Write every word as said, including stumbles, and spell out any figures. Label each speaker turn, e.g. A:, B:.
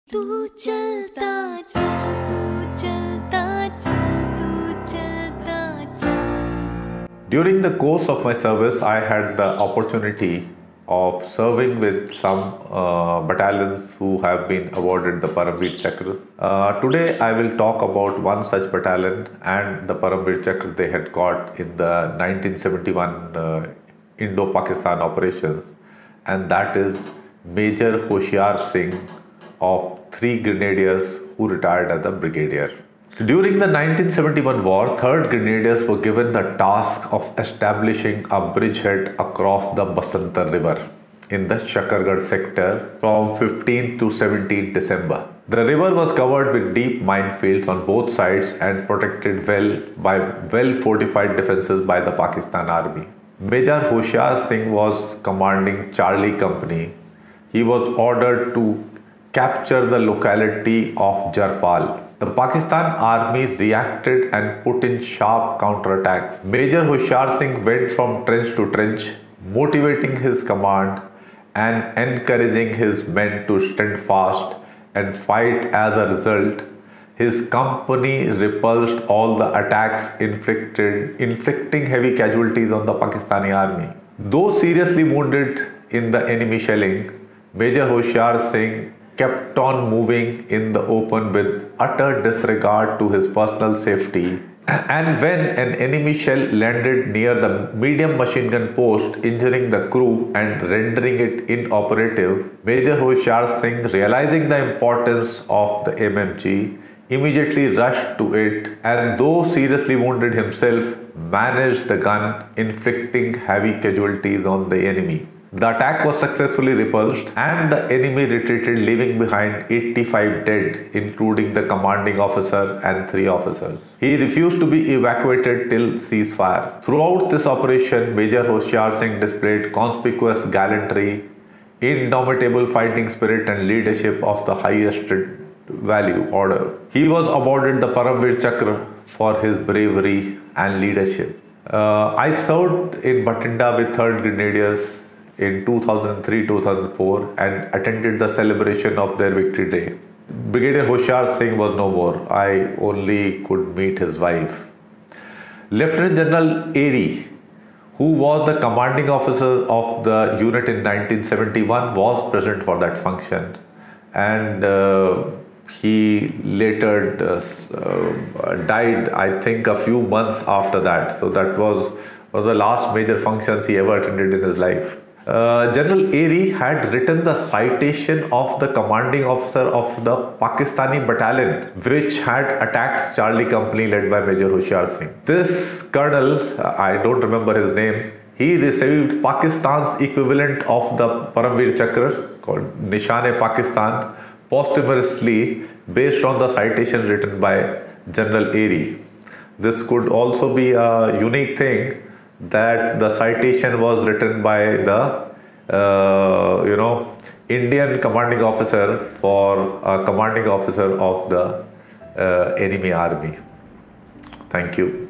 A: तू चलता चल तू चलता चल तू चलता चल.
B: During the course of my service, I had the opportunity of serving with some uh, battalions who have been awarded the Paramveer Chakra. Uh, today I will talk about one such battalion and the Paramveer Chakra they had got in the nineteen seventy-one uh, Indo-Pakistan operations, and that is Major Hoshiar Singh of three Grenadiers who retired as a brigadier. During the nineteen seventy-one war, third Grenadiers were given the task of establishing a bridgehead across the Basantar River in the Shakargarh sector from fifteenth to seventeenth December. The river was covered with deep minefields on both sides and protected well by well-fortified defences by the Pakistan Army. Major Hoshiar Singh was commanding Charlie Company. He was ordered to capture the locality of Jarpal. The Pakistan Army reacted and put in sharp counterattacks. Major Hoshiar Singh went from trench to trench, motivating his command and encouraging his men to stand fast and fight. As a result, his company repulsed all the attacks, inflicted, inflicting heavy casualties on the Pakistani army. Though seriously wounded in the enemy shelling, Major Hoshiar Singh kept on moving in the open with utter disregard to his personal safety, and when an enemy shell landed near the medium machine gun post, injuring the crew and rendering it inoperative, Major Hoshiar Singh, realizing the importance of the M M G, immediately rushed to it, and though seriously wounded himself, managed the gun, inflicting heavy casualties on the enemy. The attack was successfully repulsed and the enemy retreated, leaving behind eighty-five dead, including the commanding officer and three officers. He refused to be evacuated till ceasefire. Throughout this operation, Major Hoshiar Singh displayed conspicuous gallantry, indomitable fighting spirit and leadership of the highest value order. He was awarded the Paramveer Chakra for his bravery and leadership. Uh, I served in Bathinda with third Grenadiers in two thousand three to two thousand four and attended the celebration of their victory day. Brigadier Hoshiar Singh was no more. I only could meet his wife. Lieutenant General Airy, who was the commanding officer of the unit in nineteen seventy-one, was present for that function, and uh, he later uh, uh, died, I think, a few months after that. So that was, was the last major functions he ever attended in his life. Uh, General Airy had written the citation of the commanding officer of the Pakistani battalion which had attacked Charlie Company led by Major Hoshiar Singh. This colonel, I don't remember his name, he received Pakistan's equivalent of the Paramveer Chakra called Nishan-e-Pakistan posthumously based on the citation written by General Airy. This could also be a unique thing, that the citation was written by the uh, you know Indian commanding officer for a commanding officer of the uh, enemy army. Thank you.